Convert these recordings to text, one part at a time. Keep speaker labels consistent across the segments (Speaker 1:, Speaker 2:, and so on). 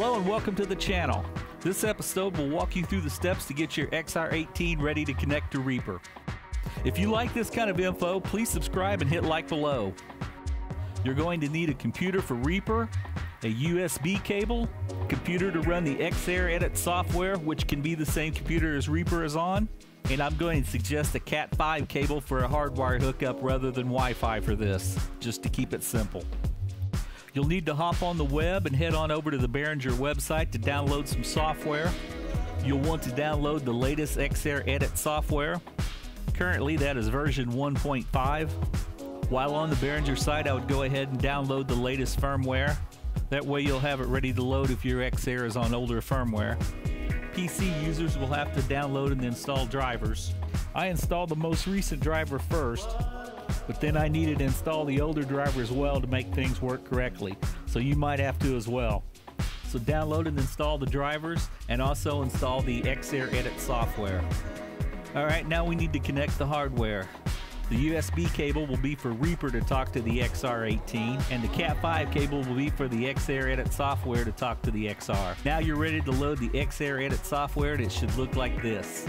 Speaker 1: Hello and welcome to the channel. This episode will walk you through the steps to get your XR18 ready to connect to Reaper. If you like this kind of info, please subscribe and hit like below. You're going to need a computer for Reaper, a USB cable, computer to run the XR18 software, which can be the same computer as Reaper is on, and I'm going to suggest a Cat5 cable for a hardwire hookup rather than Wi-Fi for this, just to keep it simple. You'll need to hop on the web and head on over to the Behringer website to download some software. You'll want to download the latest XR18 software. Currently that is version 1.5. While on the Behringer site, I would go ahead and download the latest firmware. That way you'll have it ready to load if your XR is on older firmware. PC users will have to download and install drivers. I installed the most recent driver first, but then I needed to install the older driver as well to make things work correctly, so you might have to as well. So download and install the drivers and also install the XR18 software. Alright, now we need to connect the hardware. The USB cable will be for Reaper to talk to the XR18, and the Cat5 cable will be for the XR18 software to talk to the XR. Now you're ready to load the XR18 software, and it should look like this.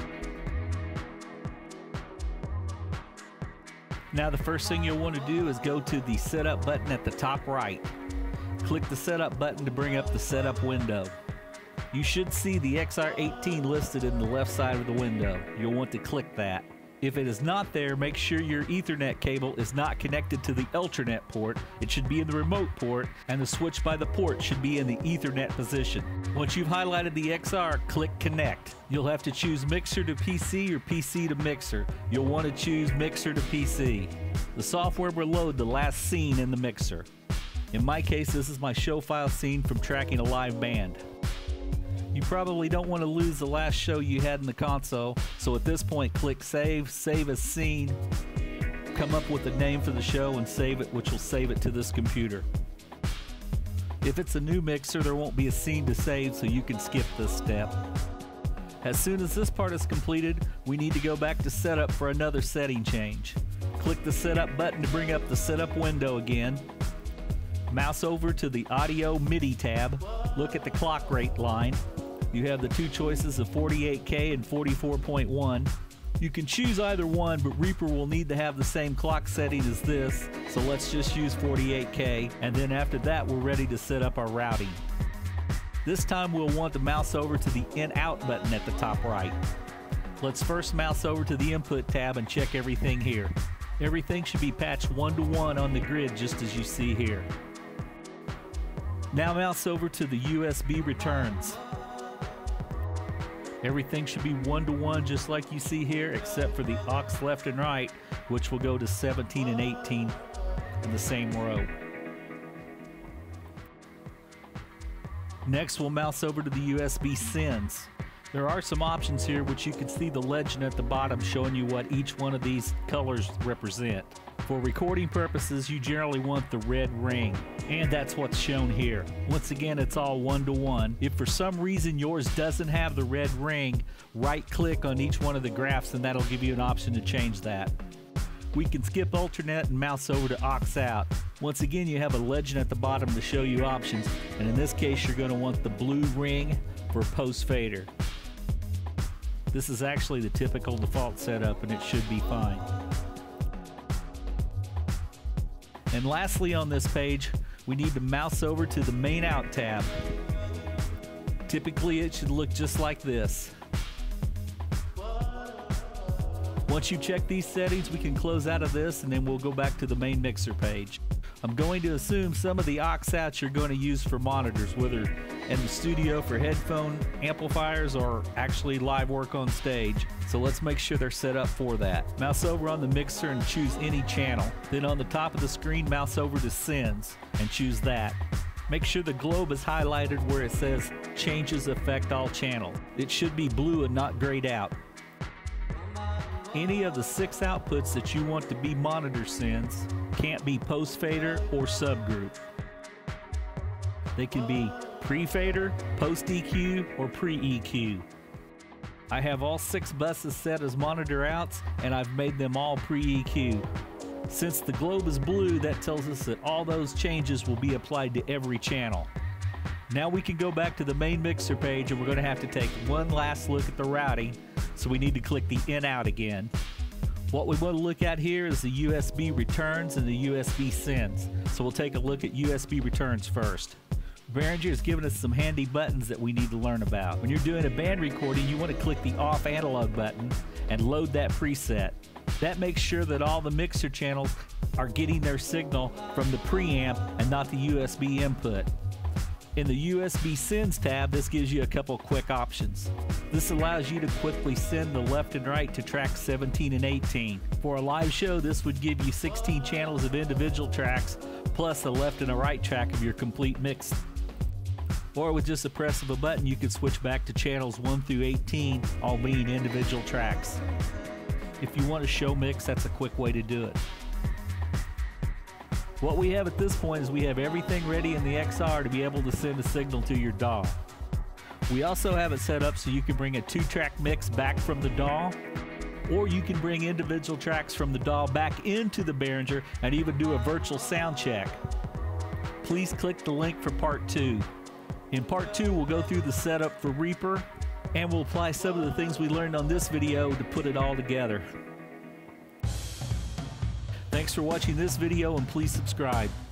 Speaker 1: Now the first thing you'll want to do is go to the setup button at the top right. Click the setup button to bring up the setup window. You should see the XR18 listed in the left side of the window. You'll want to click that. If it is not there, make sure your Ethernet cable is not connected to the Ultranet port. It should be in the remote port, and the switch by the port should be in the Ethernet position. Once you've highlighted the XR, click Connect. You'll have to choose Mixer to PC or PC to Mixer. You'll want to choose Mixer to PC. The software will load the last scene in the mixer. In my case, this is my show file scene from tracking a live band. You probably don't want to lose the last show you had in the console, so at this point click Save, Save as Scene, come up with a name for the show and save it, which will save it to this computer. If it's a new mixer, there won't be a scene to save, so you can skip this step. As soon as this part is completed, we need to go back to Setup for another setting change. Click the Setup button to bring up the Setup window again. Mouse over to the Audio MIDI tab, look at the clock rate line. You have the two choices of 48K and 44.1. You can choose either one, but Reaper will need to have the same clock setting as this, so let's just use 48K, and then after that we're ready to set up our routing. This time we'll want to mouse over to the In-Out button at the top right. Let's first mouse over to the Input tab and check everything here. Everything should be patched 1-to-1 on the grid just as you see here. Now mouse over to the USB returns. Everything should be 1-to-1 just like you see here, except for the aux left and right, which will go to 17 and 18 in the same row. Next we'll mouse over to the USB sends. There are some options here which you can see the legend at the bottom showing you what each one of these colors represent. For recording purposes, you generally want the red ring, and that's what's shown here. Once again, it's all 1-to-1. If for some reason yours doesn't have the red ring, right-click on each one of the graphs and that'll give you an option to change that. We can skip Ultranet and mouse over to aux out. Once again, you have a legend at the bottom to show you options, and in this case, you're going to want the blue ring for post fader. This is actually the typical default setup, and it should be fine. And lastly on this page, we need to mouse over to the Main Out tab. Typically it should look just like this. Once you check these settings, we can close out of this and then we'll go back to the main mixer page. I'm going to assume some of the aux outs you're going to use for monitors, whether in the studio for headphone amplifiers or actually live work on stage. So let's make sure they're set up for that. Mouse over on the mixer and choose any channel. Then on the top of the screen, mouse over to Sends and choose that. Make sure the globe is highlighted where it says Changes Affect All Channels. It should be blue and not grayed out. Any of the 6 outputs that you want to be monitor sends can't be post fader or subgroup. They can be pre-fader, post EQ, or pre-EQ. I have all 6 buses set as monitor outs, and I've made them all pre-EQ. Since the globe is blue, that tells us that all those changes will be applied to every channel. Now we can go back to the main mixer page, and we're going to have to take one last look at the routing, so we need to click the in out again. What we want to look at here is the USB returns and the USB sends. So we'll take a look at USB returns first. Behringer has given us some handy buttons that we need to learn about. When you're doing a band recording, you want to click the off analog button and load that preset. That makes sure that all the mixer channels are getting their signal from the preamp and not the USB input. In the USB Sends tab, this gives you a couple quick options. This allows you to quickly send the left and right to tracks 17 and 18. For a live show, this would give you 16 channels of individual tracks, plus a left and a right track of your complete mix. Or with just the press of a button, you can switch back to channels 1 through 18, all being individual tracks. If you want a show mix, that's a quick way to do it. What we have at this point is we have everything ready in the XR to be able to send a signal to your DAW. We also have it set up so you can bring a 2-track mix back from the DAW, or you can bring individual tracks from the DAW back into the Behringer and even do a virtual sound check. Please click the link for part 2. In part 2, we'll go through the setup for Reaper, and we'll apply some of the things we learned on this video to put it all together. Thanks for watching this video, and please subscribe.